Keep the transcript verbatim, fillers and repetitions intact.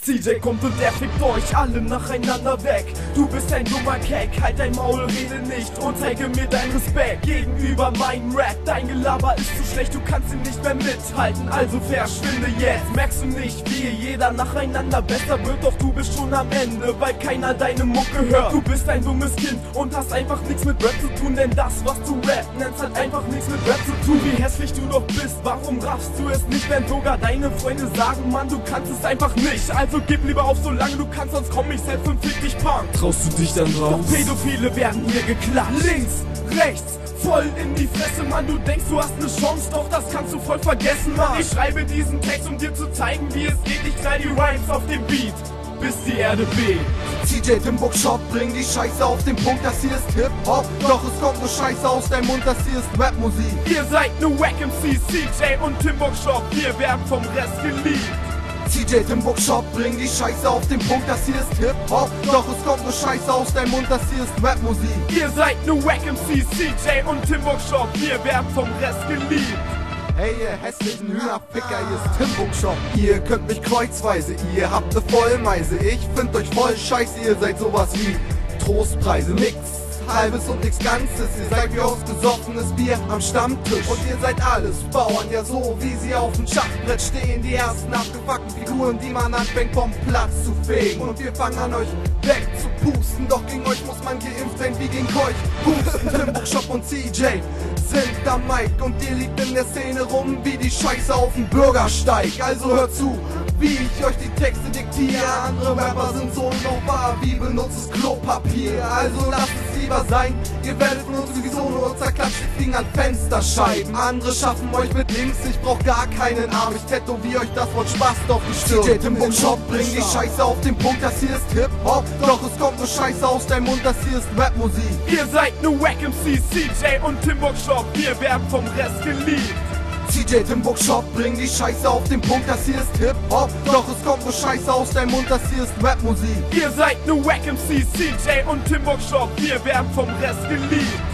C J kommt und er fickt euch alle nacheinander weg. Du bist ein dummer Keck, halt dein Maul, rede nicht und zeige mir deinen Respekt gegenüber meinem Rap. Dein Gelaber ist zu schlecht, du kannst ihn nicht mehr mithalten, also verschwinde jetzt. Merkst du nicht, wie jeder nacheinander besser wird, doch du bist schon am Ende, weil keiner deine Mucke hört. Du bist ein dummes Kind und hast einfach nichts mit Rap zu tun, denn das, was du Rap nennst, hat einfach nichts mit Rap zu tun. Wie hässlich du doch bist, warum raffst du es nicht, wenn sogar deine Freunde sagen, Mann, du kannst es einfach nicht. Also gib lieber auf, solange du kannst, sonst komm ich selbst und fick dich, Punk. Traust du dich dann raus? Doch Pädophile werden hier geklatscht. Links, rechts, voll in die Fresse, Mann, du denkst, du hast ne Chance, doch das kannst du voll vergessen, Mann. Ich schreibe diesen Text, um dir zu zeigen, wie es geht. Ich knall die Rhymes auf den Beat, bis die Erde bebt. C J Timbuk Shop, bring die Scheiße auf den Punkt, das hier ist Hip-Hop. Doch es kommt nur Scheiße aus deinem Mund, das hier ist Rap-Musik. Ihr seid ne Wack-M Cs, C J und Timbuk Shop, wir werden vom Rest geliebt. C J Timbuk Shop, bring die Scheiße auf den Punkt, das hier ist Hip-Hop. Doch es kommt nur Scheiße aus deinem Mund, das hier ist Rap-Musik. Ihr seid ne Wack-M Cs, C J und Timbuk Shop, wir werden vom Rest geliebt. Hey ihr hässlichen Hühnerficker, hier ist Timbuk Shop. Ihr könnt mich kreuzweise, ihr habt ne Vollmeise. Ich find euch voll scheiße, ihr seid sowas wie Trostpreise. Nix Halbes und nix Ganzes, ihr seid wie ausgesoffenes Bier am Stammtisch. Und ihr seid alles Bauern, ja so wie sie auf dem Schachbrett stehen. Die ersten abgefuckten Figuren, die man anfängt vom Platz zu fegen. Und wir fangen an euch wegzupusten, doch gegen euch muss man geimpft sein wie gegen Keuch. Husten, Timbuk Shop und C J sind am Mike und ihr liegt in der Szene rum wie die Scheiße auf dem Bürgersteig. Also hört zu, wie ich euch die Texte diktiere. Andere Rapper sind so nobel wie benutztes Klopapier. Also lasst es lieber sein, ihr werdet von uns sowieso nur zerklatscht, die Finger an Fensterscheiben. Andere schaffen euch mit links, ich brauch gar keinen Arm. Ich tätowier euch das Wort Spaß auf die Stirn. C J Timbuk Shop, bring die Scheiße auf den Punkt, das hier ist Hip-Hop. Doch es kommt nur Scheiße aus deinem Mund, das hier ist Rap-Musik. Ihr seid ne Wack-M Cs, C J und Timbuk Shop, wir werden vom Rest geliebt. C J Timbuk Shop, bring die Scheiße auf den Punkt, das hier ist Hip-Hop. Doch es kommt nur Scheiße aus deinem Mund, das hier ist Rap-Musik. Ihr seid ne Wack-M Cs, C J und Timbuk Shop, wir werden vom Rest geliebt.